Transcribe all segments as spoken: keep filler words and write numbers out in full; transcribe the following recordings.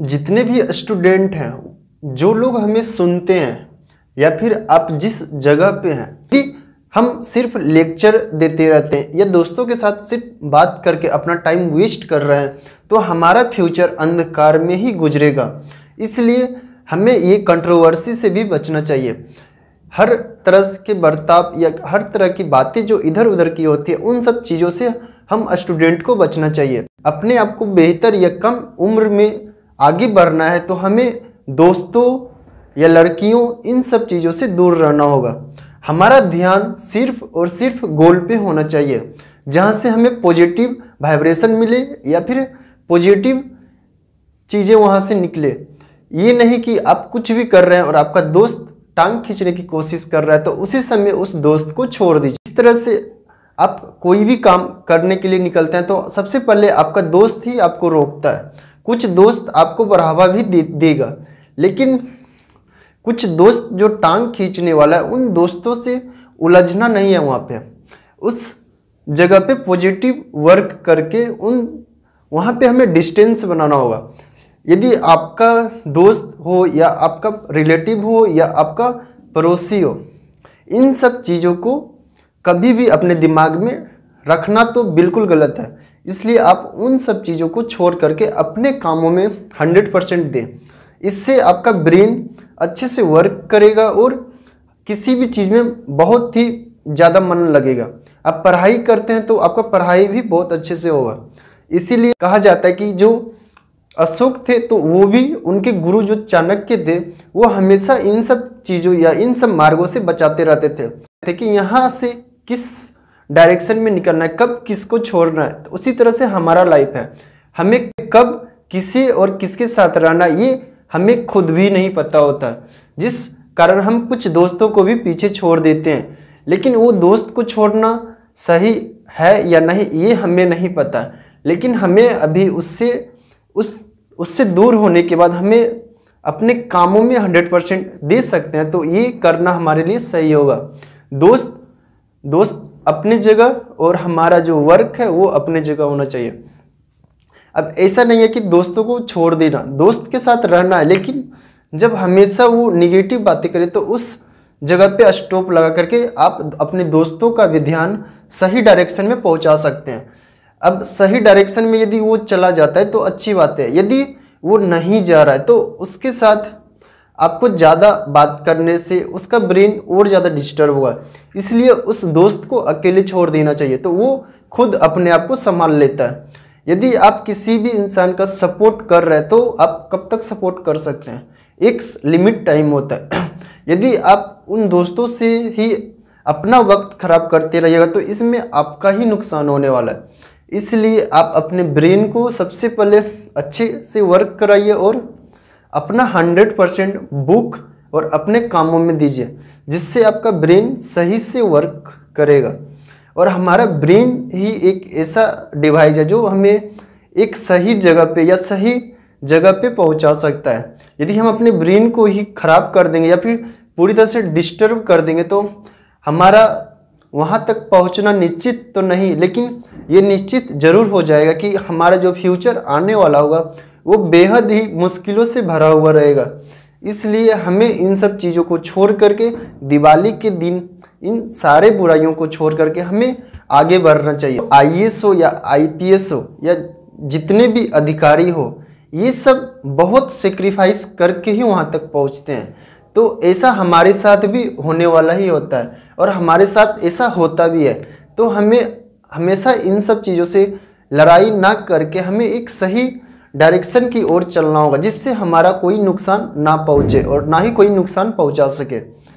जितने भी स्टूडेंट हैं, जो लोग हमें सुनते हैं या फिर आप जिस जगह पे हैं, कि हम सिर्फ लेक्चर देते रहते हैं या दोस्तों के साथ सिर्फ बात करके अपना टाइम वेस्ट कर रहे हैं, तो हमारा फ्यूचर अंधकार में ही गुजरेगा। इसलिए हमें ये कंट्रोवर्सी से भी बचना चाहिए। हर तरह के बर्ताव या हर तरह की बातें जो इधर उधर की होती है, उन सब चीज़ों से हम स्टूडेंट को बचना चाहिए। अपने आप को बेहतर या कम उम्र में आगे बढ़ना है तो हमें दोस्तों या लड़कियों इन सब चीज़ों से दूर रहना होगा। हमारा ध्यान सिर्फ और सिर्फ गोल पे होना चाहिए, जहाँ से हमें पॉजिटिव वाइब्रेशन मिले या फिर पॉजिटिव चीज़ें वहाँ से निकले। ये नहीं कि आप कुछ भी कर रहे हैं और आपका दोस्त टांग खींचने की कोशिश कर रहा है तो उसी समय उस दोस्त को छोड़ दीजिए। इस तरह से आप कोई भी काम करने के लिए निकलते हैं तो सबसे पहले आपका दोस्त ही आपको रोकता है। कुछ दोस्त आपको बढ़ावा भी दे देगा, लेकिन कुछ दोस्त जो टांग खींचने वाला है, उन दोस्तों से उलझना नहीं है। वहाँ पे उस जगह पे पॉजिटिव वर्क करके उन वहाँ पे हमें डिस्टेंस बनाना होगा। यदि आपका दोस्त हो या आपका रिलेटिव हो या आपका पड़ोसी हो, इन सब चीज़ों को कभी भी अपने दिमाग में रखना तो बिल्कुल गलत है। इसलिए आप उन सब चीज़ों को छोड़ करके अपने कामों में हंड्रेड परसेंट दें। इससे आपका ब्रेन अच्छे से वर्क करेगा और किसी भी चीज़ में बहुत ही ज़्यादा मन लगेगा। आप पढ़ाई करते हैं तो आपका पढ़ाई भी बहुत अच्छे से होगा। इसीलिए कहा जाता है कि जो अशोक थे तो वो भी उनके गुरु जो चाणक्य थे, वो हमेशा इन सब चीज़ों या इन सब मार्गों से बचाते रहते थे, थे कि यहाँ से किस डायरेक्शन में निकलना है, कब किसको छोड़ना है। तो उसी तरह से हमारा लाइफ है, हमें कब किसी और किसके साथ रहना ये हमें खुद भी नहीं पता होता, जिस कारण हम कुछ दोस्तों को भी पीछे छोड़ देते हैं। लेकिन वो दोस्त को छोड़ना सही है या नहीं ये हमें नहीं पता, लेकिन हमें अभी उससे उस उससे दूर होने के बाद हमें अपने कामों में हंड्रेड परसेंट दे सकते हैं, तो ये करना हमारे लिए सही होगा। दोस्त दोस्त अपने जगह और हमारा जो वर्क है वो अपने जगह होना चाहिए। अब ऐसा नहीं है कि दोस्तों को छोड़ देना, दोस्त के साथ रहना है, लेकिन जब हमेशा वो निगेटिव बातें करे तो उस जगह पे स्टॉप लगा करके आप अपने दोस्तों का भी ध्यान सही डायरेक्शन में पहुंचा सकते हैं। अब सही डायरेक्शन में यदि वो चला जाता है तो अच्छी बात है, यदि वो नहीं जा रहा है तो उसके साथ आपको ज़्यादा बात करने से उसका ब्रेन और ज़्यादा डिस्टर्ब होगा। इसलिए उस दोस्त को अकेले छोड़ देना चाहिए, तो वो खुद अपने आप को संभाल लेता है। यदि आप किसी भी इंसान का सपोर्ट कर रहे हैं तो आप कब तक सपोर्ट कर सकते हैं, एक लिमिट टाइम होता है। यदि आप उन दोस्तों से ही अपना वक्त खराब करते रहिएगा तो इसमें आपका ही नुकसान होने वाला है। इसलिए आप अपने ब्रेन को सबसे पहले अच्छे से वर्क कराइए और अपना हंड्रेड परसेंट बुक और अपने कामों में दीजिए, जिससे आपका ब्रेन सही से वर्क करेगा। और हमारा ब्रेन ही एक ऐसा डिवाइस है जो हमें एक सही जगह पे या सही जगह पे पहुंचा सकता है। यदि हम अपने ब्रेन को ही खराब कर देंगे या फिर पूरी तरह से डिस्टर्ब कर देंगे तो हमारा वहाँ तक पहुँचना निश्चित तो नहीं, लेकिन ये निश्चित जरूर हो जाएगा कि हमारा जो फ्यूचर आने वाला होगा वो बेहद ही मुश्किलों से भरा हुआ रहेगा। इसलिए हमें इन सब चीज़ों को छोड़ करके दिवाली के दिन इन सारे बुराइयों को छोड़ करके हमें आगे बढ़ना चाहिए। आई ए एस हो या आई पी एस हो या जितने भी अधिकारी हो, ये सब बहुत सेक्रीफाइस करके ही वहाँ तक पहुँचते हैं। तो ऐसा हमारे साथ भी होने वाला ही होता है और हमारे साथ ऐसा होता भी है। तो हमें हमेशा इन सब चीज़ों से लड़ाई ना करके हमें एक सही डायरेक्शन की ओर चलना होगा, जिससे हमारा कोई नुकसान ना पहुँचे और ना ही कोई नुकसान पहुँचा सके।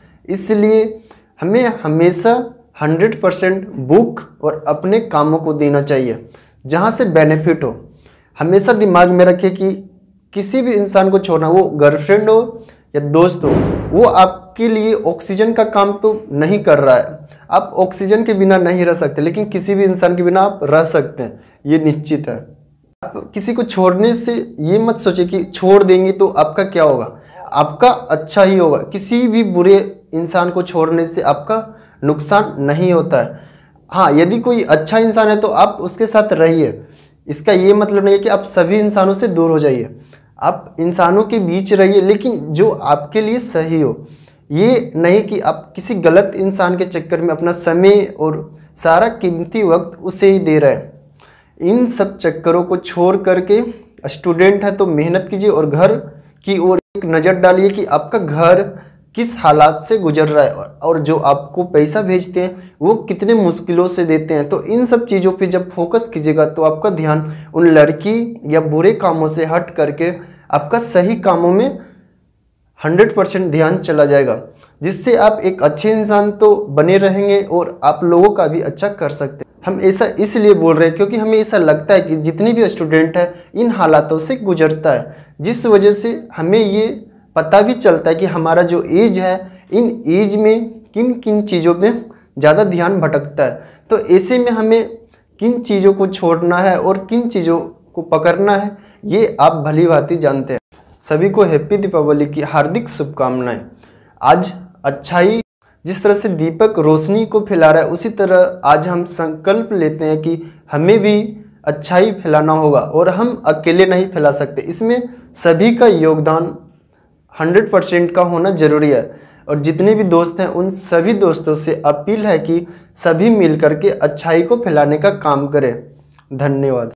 इसलिए हमें हमेशा हंड्रेड परसेंट बुक और अपने कामों को देना चाहिए जहाँ से बेनिफिट हो। हमेशा दिमाग में रखें कि किसी भी इंसान को छोड़ना, वो गर्लफ्रेंड हो या दोस्त हो, वो आपके लिए ऑक्सीजन का काम तो नहीं कर रहा है। आप ऑक्सीजन के बिना नहीं रह सकते, लेकिन किसी भी इंसान के बिना आप रह सकते हैं, ये निश्चित है। आप किसी को छोड़ने से ये मत सोचे कि छोड़ देंगे तो आपका क्या होगा, आपका अच्छा ही होगा। किसी भी बुरे इंसान को छोड़ने से आपका नुकसान नहीं होता है। हाँ, यदि कोई अच्छा इंसान है तो आप उसके साथ रहिए, इसका ये मतलब नहीं है कि आप सभी इंसानों से दूर हो जाइए। आप इंसानों के बीच रहिए, लेकिन जो आपके लिए सही हो। ये नहीं कि आप किसी गलत इंसान के चक्कर में अपना समय और सारा कीमती वक्त उसे ही दे रहे हैं। इन सब चक्करों को छोड़ करके स्टूडेंट है तो मेहनत कीजिए और घर की ओर एक नज़र डालिए कि आपका घर किस हालात से गुजर रहा है और जो आपको पैसा भेजते हैं वो कितने मुश्किलों से देते हैं। तो इन सब चीज़ों पे जब फोकस कीजिएगा तो आपका ध्यान उन लड़की या बुरे कामों से हट करके आपका सही कामों में हंड्रेड परसेंट ध्यान चला जाएगा, जिससे आप एक अच्छे इंसान तो बने रहेंगे और आप लोगों का भी अच्छा कर सकते हैं। हम ऐसा इसलिए बोल रहे हैं क्योंकि हमें ऐसा लगता है कि जितने भी स्टूडेंट है इन हालातों से गुजरता है, जिस वजह से हमें ये पता भी चलता है कि हमारा जो एज है इन एज में किन किन चीज़ों पे ज़्यादा ध्यान भटकता है। तो ऐसे में हमें किन चीज़ों को छोड़ना है और किन चीज़ों को पकड़ना है ये आप भली भांति जानते हैं। सभी को हैप्पी दीपावली की हार्दिक शुभकामनाएं। आज अच्छाई जिस तरह से दीपक रोशनी को फैला रहा है, उसी तरह आज हम संकल्प लेते हैं कि हमें भी अच्छाई फैलाना होगा और हम अकेले नहीं फैला सकते। इसमें सभी का योगदान हंड्रेड परसेंट का होना जरूरी है। और जितने भी दोस्त हैं उन सभी दोस्तों से अपील है कि सभी मिल करके अच्छाई को फैलाने का काम करें। धन्यवाद।